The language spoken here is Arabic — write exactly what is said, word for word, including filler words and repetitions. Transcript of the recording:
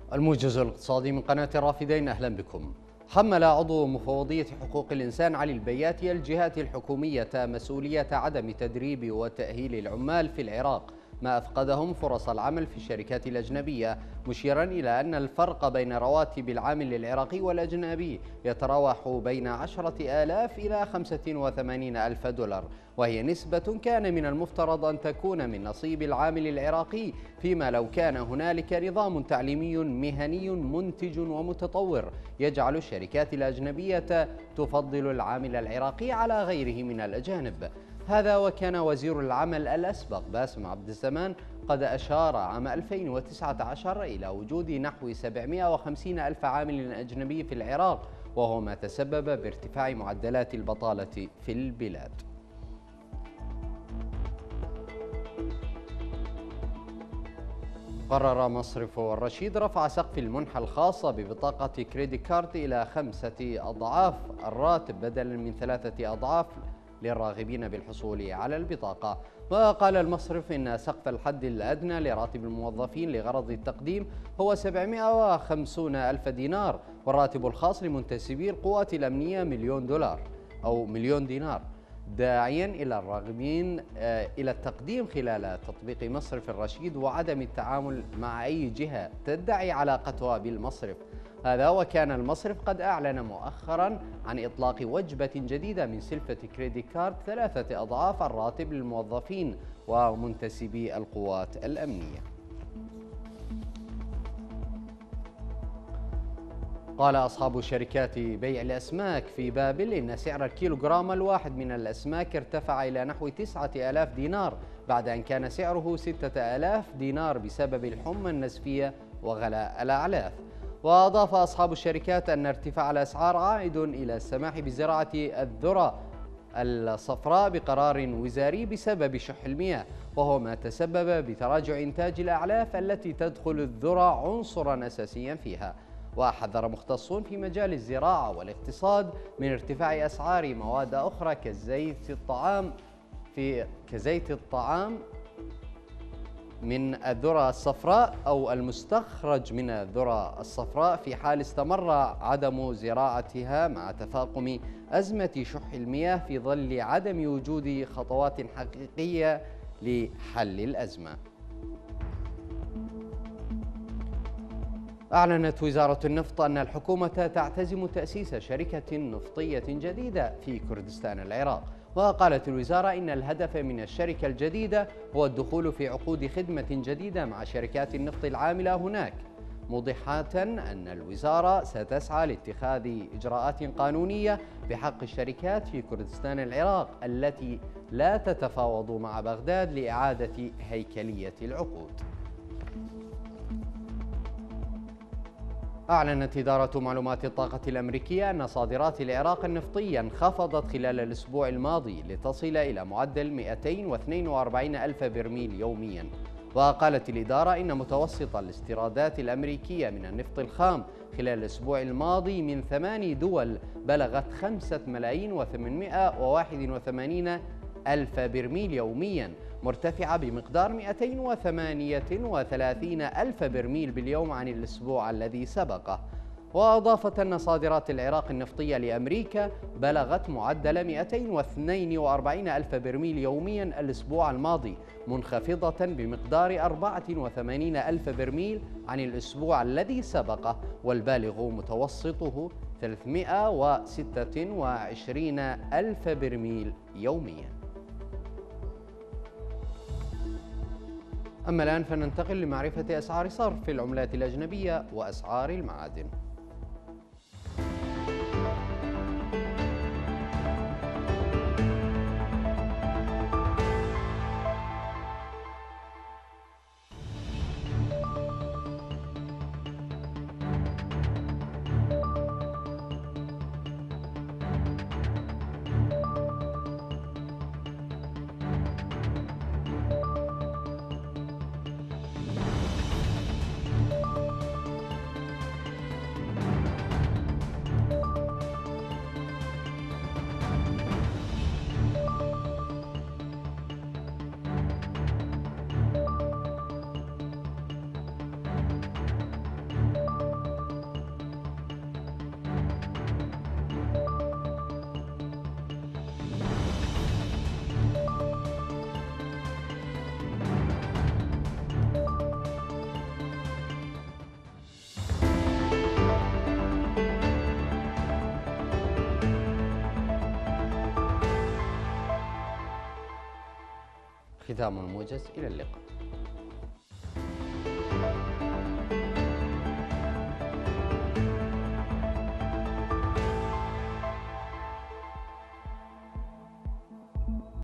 الموجز الاقتصادي من قناة الرافدين، أهلا بكم. حمل عضو مفوضية حقوق الإنسان علي البياتي الجهات الحكومية مسؤولية عدم تدريب وتأهيل العمال في العراق، ما أفقدهم فرص العمل في الشركات الأجنبية، مشيرا إلى أن الفرق بين رواتب العامل العراقي والأجنبي يتراوح بين عشرة آلاف إلى خمسة وثمانين ألف دولار، وهي نسبة كان من المفترض أن تكون من نصيب العامل العراقي، فيما لو كان هنالك نظام تعليمي مهني منتج ومتطور يجعل الشركات الأجنبية تفضل العامل العراقي على غيره من الأجانب. هذا وكان وزير العمل الأسبق باسم عبد السمان قد أشار عام ألفين وتسعة عشر إلى وجود نحو سبعمئة وخمسين ألف عامل أجنبي في العراق، وهو ما تسبب بارتفاع معدلات البطالة في البلاد. قرر مصرف الرشيد رفع سقف المنحة الخاصة ببطاقة كريدت كارد إلى خمسة أضعاف الراتب بدلا من ثلاثة أضعاف للراغبين بالحصول على البطاقة. وقال المصرف إن سقف الحد الأدنى لراتب الموظفين لغرض التقديم هو سبعمئة وخمسين ألف دينار، والراتب الخاص لمنتسبي القوات الأمنية مليون دولار أو مليون دينار، داعيا إلى الراغبين إلى التقديم خلال تطبيق مصرف الرشيد وعدم التعامل مع أي جهة تدعي علاقتها بالمصرف. هذا وكان المصرف قد أعلن مؤخرا عن إطلاق وجبة جديدة من سلفة كريدت كارد ثلاثة أضعاف الراتب للموظفين ومنتسبي القوات الأمنية. قال أصحاب شركات بيع الأسماك في بابل إن سعر الكيلوغرام الواحد من الأسماك ارتفع إلى نحو تسعة آلاف دينار بعد أن كان سعره ستة آلاف دينار بسبب الحمى النزفية وغلاء الأعلاف. وأضاف أصحاب الشركات أن ارتفاع الأسعار عائد إلى السماح بزراعة الذرة الصفراء بقرار وزاري بسبب شح المياه، وهو ما تسبب بتراجع إنتاج الأعلاف التي تدخل الذرة عنصرا أساسيا فيها. وحذر مختصون في مجال الزراعة والاقتصاد من ارتفاع أسعار مواد أخرى كزيت الطعام في كزيت الطعام من الذرة الصفراء أو المستخرج من الذرة الصفراء في حال استمر عدم زراعتها مع تفاقم أزمة شح المياه في ظل عدم وجود خطوات حقيقية لحل الأزمة. أعلنت وزارة النفط أن الحكومة تعتزم تأسيس شركة نفطية جديدة في كردستان العراق. وقالت الوزارة إن الهدف من الشركة الجديدة هو الدخول في عقود خدمة جديدة مع شركات النفط العاملة هناك، موضحة أن الوزارة ستسعى لاتخاذ إجراءات قانونية بحق الشركات في كردستان العراق التي لا تتفاوض مع بغداد لإعادة هيكلية العقود. أعلنت إدارة معلومات الطاقة الأمريكية أن صادرات العراق النفطية انخفضت خلال الأسبوع الماضي لتصل إلى معدل مئتين واثنين وأربعين ألف برميل يومياً. وقالت الإدارة إن متوسط الاستيرادات الأمريكية من النفط الخام خلال الأسبوع الماضي من ثمان دول بلغت خمسة ملايين وثمانمئة وواحد وثمانين ألف برميل يومياً، مرتفعة بمقدار مئتين وثمانية وثلاثين ألف برميل باليوم عن الأسبوع الذي سبقه. وأضافت أن صادرات العراق النفطية لأمريكا بلغت معدل مئتين واثنين وأربعين ألف برميل يوميا الأسبوع الماضي، منخفضة بمقدار أربعة وثمانين ألف برميل عن الأسبوع الذي سبقه، والبالغ متوسطه ثلاثمئة وستة وعشرين ألف برميل يوميا. أما الآن فننتقل لمعرفة أسعار صرف العملات الأجنبية وأسعار المعادن. ختام موجز، إلى اللقاء.